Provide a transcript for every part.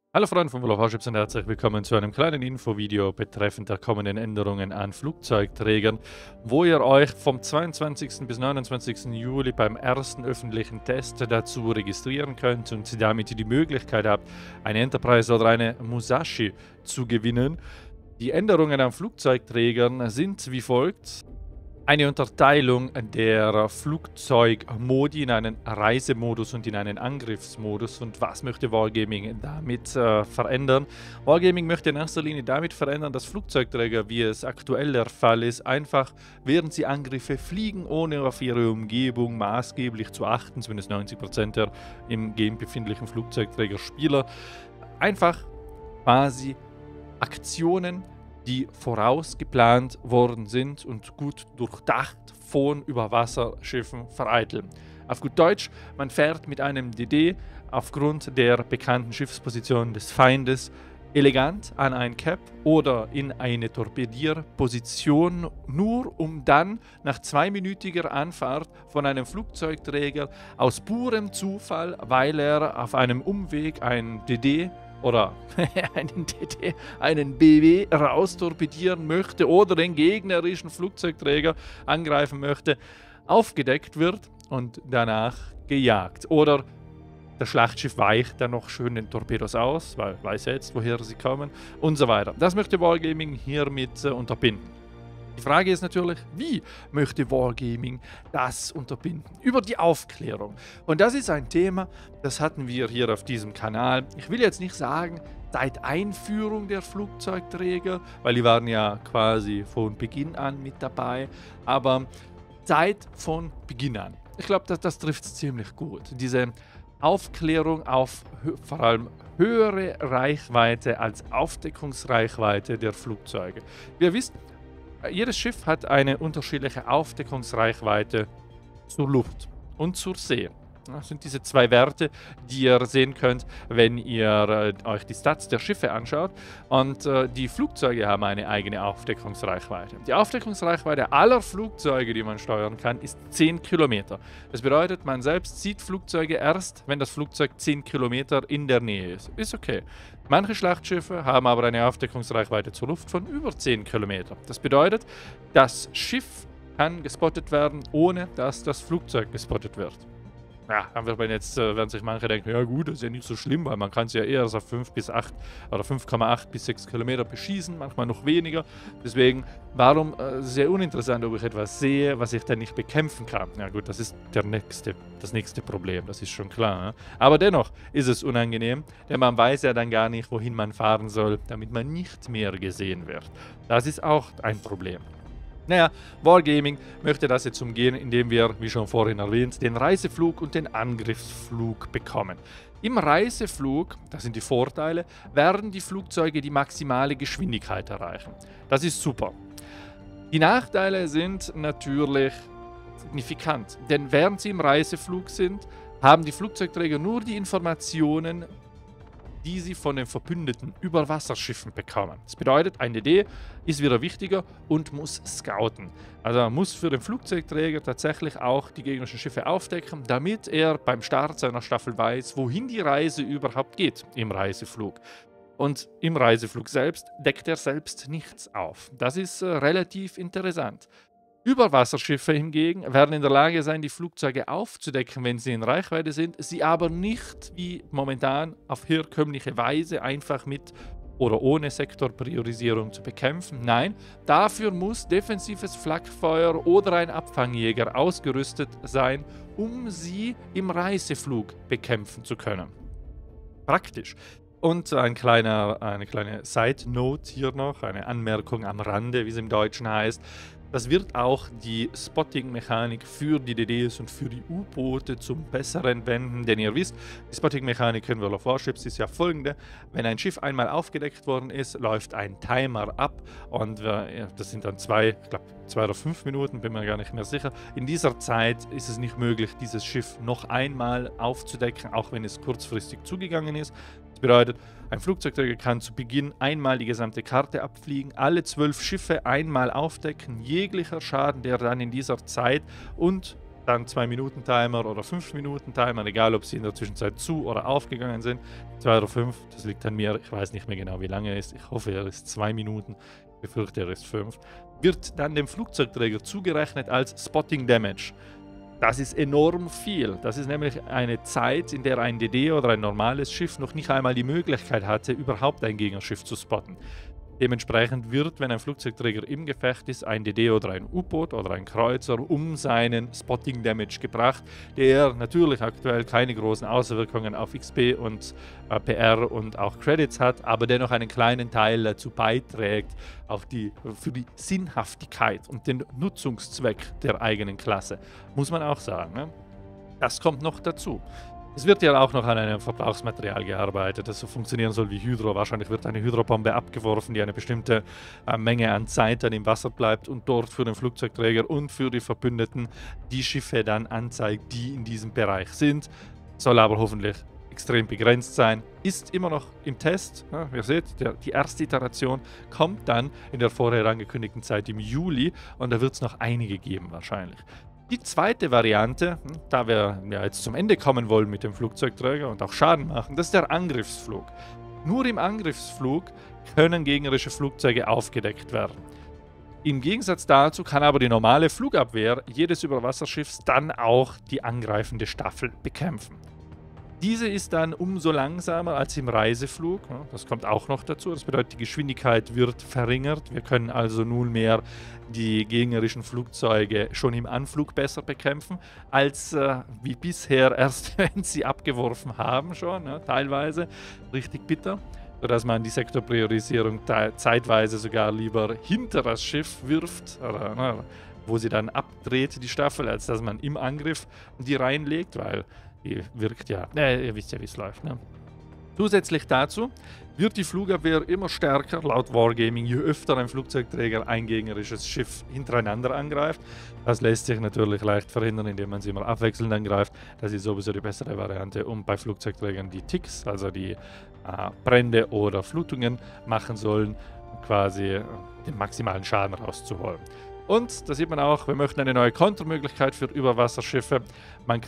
Hallo Freunde von World of Warships und herzlich willkommen zu einem kleinen Infovideo betreffend der kommenden Änderungen an Flugzeugträgern, wo ihr euch vom 22. bis 29. Juli beim ersten öffentlichen Test dazu registrieren könnt und damit die Möglichkeit habt, eine Enterprise oder eine Musashi zu gewinnen. Die Änderungen an Flugzeugträgern sind wie folgt: eine Unterteilung der Flugzeugmodi in einen Reisemodus und in einen Angriffsmodus. Und was möchte Wargaming damit verändern? Wargaming möchte in erster Linie damit verändern, dass Flugzeugträger, wie es aktuell der Fall ist, einfach während sie Angriffe fliegen, ohne auf ihre Umgebung maßgeblich zu achten, zumindest 90% der im Game befindlichen Flugzeugträgerspieler, einfach quasi Aktionen, die vorausgeplant worden sind und gut durchdacht von Überwasserschiffen vereiteln. Auf gut Deutsch, man fährt mit einem DD aufgrund der bekannten Schiffsposition des Feindes elegant an ein Cap oder in eine Torpedierposition, nur um dann nach 2-minütiger Anfahrt von einem Flugzeugträger aus purem Zufall, weil er auf einem Umweg ein DD oder einen BW raustorpedieren möchte oder den gegnerischen Flugzeugträger angreifen möchte, aufgedeckt wird und danach gejagt. Oder das Schlachtschiff weicht dann noch schön den Torpedos aus, weil weiß jetzt, woher sie kommen und so weiter. Das möchte Wargaming hiermit unterbinden. Die Frage ist natürlich, wie möchte Wargaming das unterbinden? Über die Aufklärung. Und das ist ein Thema, das hatten wir hier auf diesem Kanal. Ich will jetzt nicht sagen, seit Einführung der Flugzeugträger, weil die waren ja quasi von Beginn an mit dabei, aber seit von Beginn an. Ich glaube, das trifft es ziemlich gut. Diese Aufklärung auf vor allem höhere Reichweite als Aufdeckungsreichweite der Flugzeuge. Wie ihr wisst, jedes Schiff hat eine unterschiedliche Aufdeckungsreichweite zur Luft und zur See. Das sind diese zwei Werte, die ihr sehen könnt, wenn ihr euch die Stats der Schiffe anschaut. Und die Flugzeuge haben eine eigene Aufdeckungsreichweite. Die Aufdeckungsreichweite aller Flugzeuge, die man steuern kann, ist 10 Kilometer. Das bedeutet, man selbst sieht Flugzeuge erst, wenn das Flugzeug 10 Kilometer in der Nähe ist. Ist okay. Manche Schlachtschiffe haben aber eine Aufdeckungsreichweite zur Luft von über 10 Kilometer. Das bedeutet, das Schiff kann gespottet werden, ohne dass das Flugzeug gespottet wird. Ja, dann werden sich manche denken, ja gut, das ist ja nicht so schlimm, weil man kann es ja eher so auf 5 bis 8 oder 5,8 bis 6 Kilometer beschießen, manchmal noch weniger. Deswegen, warum sehr uninteressant, ob ich etwas sehe, was ich dann nicht bekämpfen kann. Ja gut, das ist das nächste Problem, das ist schon klar. Ne? Aber dennoch ist es unangenehm, denn man weiß ja dann gar nicht, wohin man fahren soll, damit man nicht mehr gesehen wird. Das ist auch ein Problem. Naja, Wargaming möchte das jetzt umgehen, indem wir, wie schon vorhin erwähnt, den Reiseflug und den Angriffsflug bekommen. Im Reiseflug, das sind die Vorteile, werden die Flugzeuge die maximale Geschwindigkeit erreichen. Das ist super. Die Nachteile sind natürlich signifikant, denn während sie im Reiseflug sind, haben die Flugzeugträger nur die Informationen, die sie von den verbündeten Überwasserschiffen bekommen. Das bedeutet, ein DD ist wieder wichtiger und muss scouten. Also man muss für den Flugzeugträger tatsächlich auch die gegnerischen Schiffe aufdecken, damit er beim Start seiner Staffel weiß, wohin die Reise überhaupt geht im Reiseflug. Und im Reiseflug selbst deckt er selbst nichts auf. Das ist relativ interessant. Überwasserschiffe hingegen werden in der Lage sein, die Flugzeuge aufzudecken, wenn sie in Reichweite sind, sie aber nicht wie momentan auf herkömmliche Weise einfach mit oder ohne Sektorpriorisierung zu bekämpfen. Nein, dafür muss defensives Flakfeuer oder ein Abfangjäger ausgerüstet sein, um sie im Reiseflug bekämpfen zu können. Praktisch. Und eine kleine Side-Note hier noch, eine Anmerkung am Rande, wie es im Deutschen heißt. Das wird auch die Spotting-Mechanik für die DDs und für die U-Boote zum Besseren wenden, denn ihr wisst, die Spotting-Mechanik in World of Warships ist ja folgende: Wenn ein Schiff einmal aufgedeckt worden ist, läuft ein Timer ab und das sind dann ich glaube 2 oder 5 Minuten, bin mir gar nicht mehr sicher. In dieser Zeit ist es nicht möglich, dieses Schiff noch einmal aufzudecken, auch wenn es kurzfristig zugegangen ist. Das bedeutet, ein Flugzeugträger kann zu Beginn einmal die gesamte Karte abfliegen, alle 12 Schiffe einmal aufdecken, jeglicher Schaden, der dann in dieser Zeit und dann 2-Minuten-Timer oder 5-Minuten-Timer, egal ob sie in der Zwischenzeit zu oder aufgegangen sind. 2 oder 5, das liegt an mir, ich weiß nicht mehr genau, wie lange er ist. Ich hoffe, er ist 2 Minuten, ich befürchte, er ist 5. Wird dann dem Flugzeugträger zugerechnet als Spotting Damage. Das ist enorm viel. Das ist nämlich eine Zeit, in der ein DD oder ein normales Schiff noch nicht einmal die Möglichkeit hatte, überhaupt ein Gegnerschiff zu spotten. Dementsprechend wird, wenn ein Flugzeugträger im Gefecht ist, ein DD oder ein U-Boot oder ein Kreuzer um seinen Spotting Damage gebracht, der natürlich aktuell keine großen Auswirkungen auf XP und PR und auch Credits hat, aber dennoch einen kleinen Teil dazu beiträgt, für die Sinnhaftigkeit und den Nutzungszweck der eigenen Klasse. Muss man auch sagen. Ne? Das kommt noch dazu. Es wird ja auch noch an einem Verbrauchsmaterial gearbeitet, das so funktionieren soll wie Hydro. Wahrscheinlich wird eine Hydrobombe abgeworfen, die eine bestimmte Menge an Zeit dann im Wasser bleibt und dort für den Flugzeugträger und für die Verbündeten die Schiffe dann anzeigt, die in diesem Bereich sind. Soll aber hoffentlich extrem begrenzt sein. Ist immer noch im Test. Ja, ihr seht, die erste Iteration kommt dann in der vorher angekündigten Zeit im Juli und da wird es noch einige geben wahrscheinlich. Die zweite Variante, da wir ja jetzt zum Ende kommen wollen mit dem Flugzeugträger und auch Schaden machen, das ist der Angriffsflug. Nur im Angriffsflug können gegnerische Flugzeuge aufgedeckt werden. Im Gegensatz dazu kann aber die normale Flugabwehr jedes Überwasserschiffs dann auch die angreifende Staffel bekämpfen. Diese ist dann umso langsamer als im Reiseflug. Das kommt auch noch dazu. Das bedeutet, die Geschwindigkeit wird verringert. Wir können also nunmehr die gegnerischen Flugzeuge schon im Anflug besser bekämpfen, als wie bisher erst, wenn sie abgeworfen haben schon, teilweise. Richtig bitter. Sodass man die Sektorpriorisierung zeitweise sogar lieber hinter das Schiff wirft, oder, wo sie dann abdreht, die Staffel, als dass man im Angriff die reinlegt, weil die wirkt ja, ihr wisst ja, wie es läuft. Ne? Zusätzlich dazu wird die Flugabwehr immer stärker, laut Wargaming, je öfter ein Flugzeugträger ein gegnerisches Schiff hintereinander angreift. Das lässt sich natürlich leicht verhindern, indem man sie immer abwechselnd angreift. Das ist sowieso die bessere Variante, um bei Flugzeugträgern die Ticks, also die Brände oder Flutungen machen sollen, quasi den maximalen Schaden rauszuholen. Und da sieht man auch, wir möchten eine neue Kontermöglichkeit für Überwasserschiffe. Man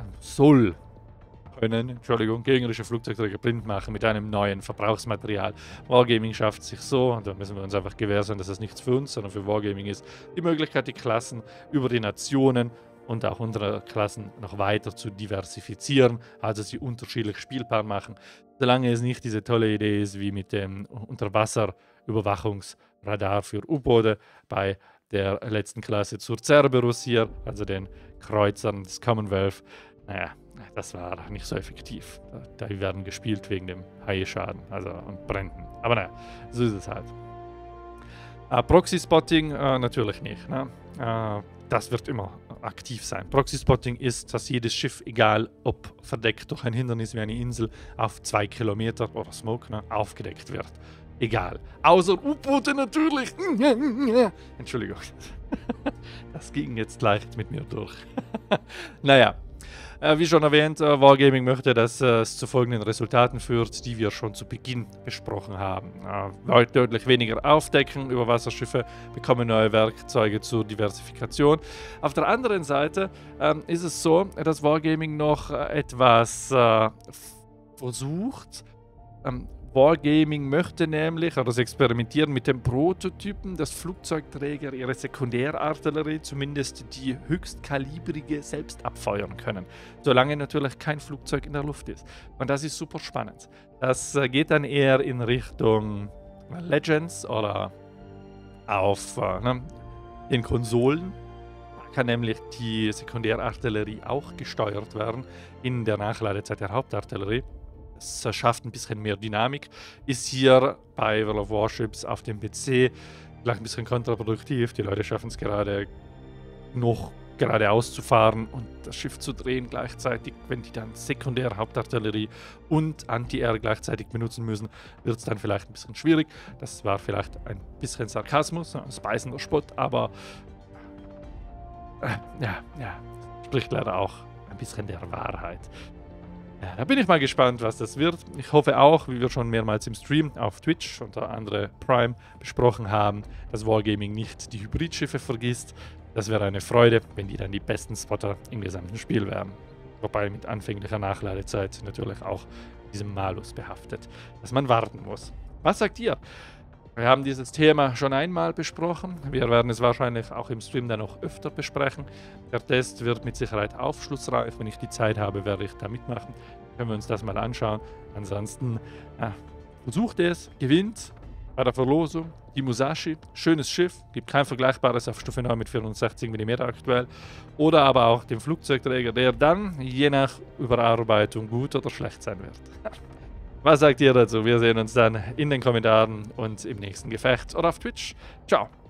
gegnerische Flugzeugträger blind machen mit einem neuen Verbrauchsmaterial. Wargaming schafft sich so, und da müssen wir uns einfach gewähr sein, dass das nichts für uns, sondern für Wargaming ist, die Möglichkeit, die Klassen über die Nationen und auch unsere Klassen noch weiter zu diversifizieren, also sie unterschiedlich spielbar machen. Solange es nicht diese tolle Idee ist, wie mit dem Unterwasserüberwachungsradar für U-Boote bei der letzten Klasse zur Cerberus hier, also den Kreuzern des Commonwealth. Naja, das war nicht so effektiv. Die werden gespielt wegen dem Haie-Schaden, also und Bränden. Aber naja, so ist es halt. Proxy-Spotting natürlich nicht. Ne? Das wird immer aktiv sein. Proxy-Spotting ist, dass jedes Schiff, egal ob verdeckt durch ein Hindernis wie eine Insel, auf 2 Kilometer oder Smoke, aufgedeckt wird. Egal. Außer U-Boote natürlich. Entschuldigung. Das ging jetzt leicht mit mir durch. Naja. Wie schon erwähnt, Wargaming möchte, dass es zu folgenden Resultaten führt, die wir schon zu Beginn besprochen haben. Deutlich weniger Aufdecken, Überwasserschiffe bekommen neue Werkzeuge zur Diversifikation. Auf der anderen Seite ist es so, dass Wargaming noch etwas versucht. Wargaming möchte nämlich, oder das Experimentieren mit dem Prototypen, dass Flugzeugträger ihre Sekundärartillerie, zumindest die höchstkalibrige, selbst abfeuern können. Solange natürlich kein Flugzeug in der Luft ist. Und das ist super spannend. Das geht dann eher in Richtung Legends oder auf den Konsolen. Da kann nämlich die Sekundärartillerie auch gesteuert werden in der Nachladezeit der Hauptartillerie. Es schafft ein bisschen mehr Dynamik. Ist hier bei World of Warships auf dem PC gleich ein bisschen kontraproduktiv. Die Leute schaffen es gerade noch geradeaus zu fahren und das Schiff zu drehen gleichzeitig. Wenn die dann Sekundär, Hauptartillerie und Anti-Air gleichzeitig benutzen müssen, wird es dann vielleicht ein bisschen schwierig. Das war vielleicht ein bisschen Sarkasmus, ein beißender Spott, aber spricht leider auch ein bisschen der Wahrheit. Ja, da bin ich mal gespannt, was das wird. Ich hoffe auch, wie wir schon mehrmals im Stream auf Twitch unter andere Prime besprochen haben, dass Wargaming nicht die Hybridschiffe vergisst. Das wäre eine Freude, wenn die dann die besten Spotter im gesamten Spiel wären. Wobei mit anfänglicher Nachladezeit natürlich auch diesem Malus behaftet, dass man warten muss. Was sagt ihr? Wir haben dieses Thema schon einmal besprochen. Wir werden es wahrscheinlich auch im Stream dann noch öfter besprechen. Der Test wird mit Sicherheit aufschlussreich. Wenn ich die Zeit habe, werde ich da mitmachen. Können wir uns das mal anschauen. Ansonsten versucht es, gewinnt bei der Verlosung die Musashi. Schönes Schiff, gibt kein vergleichbares auf Stufe 9 mit 460 mm aktuell. Oder aber auch den Flugzeugträger, der dann je nach Überarbeitung gut oder schlecht sein wird. Was sagt ihr dazu? Wir sehen uns dann in den Kommentaren und im nächsten Gefecht oder auf Twitch. Ciao!